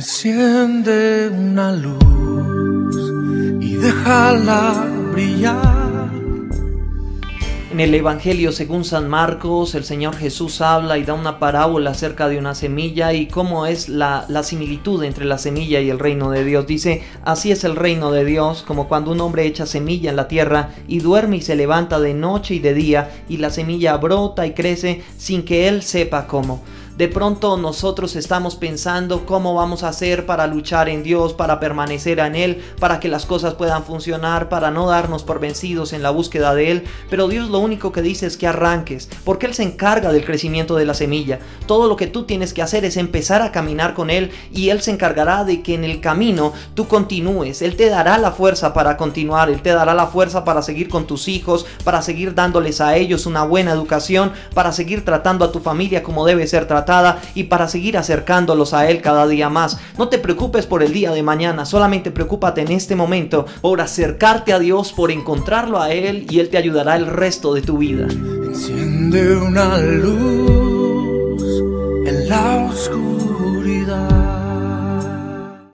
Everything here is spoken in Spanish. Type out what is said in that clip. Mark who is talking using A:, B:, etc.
A: Enciende una luz y déjala brillar.
B: En el Evangelio según San Marcos, el Señor Jesús habla y da una parábola acerca de una semilla y cómo es la similitud entre la semilla y el reino de Dios. Dice, así es el reino de Dios, como cuando un hombre echa semilla en la tierra y duerme y se levanta de noche y de día, y la semilla brota y crece sin que él sepa cómo. De pronto nosotros estamos pensando cómo vamos a hacer para luchar en Dios, para permanecer en Él, para que las cosas puedan funcionar, para no darnos por vencidos en la búsqueda de Él. Pero Dios lo único que dice es que arranques, porque Él se encarga del crecimiento de la semilla. Todo lo que tú tienes que hacer es empezar a caminar con Él y Él se encargará de que en el camino tú continúes. Él te dará la fuerza para continuar, Él te dará la fuerza para seguir con tus hijos, para seguir dándoles a ellos una buena educación, para seguir tratando a tu familia como debe ser tratada y para seguir acercándolos a Él cada día más. No te preocupes por el día de mañana, solamente preocúpate en este momento por acercarte a Dios, por encontrarlo a Él, y Él te ayudará el resto de tu vida.
A: Enciende una luz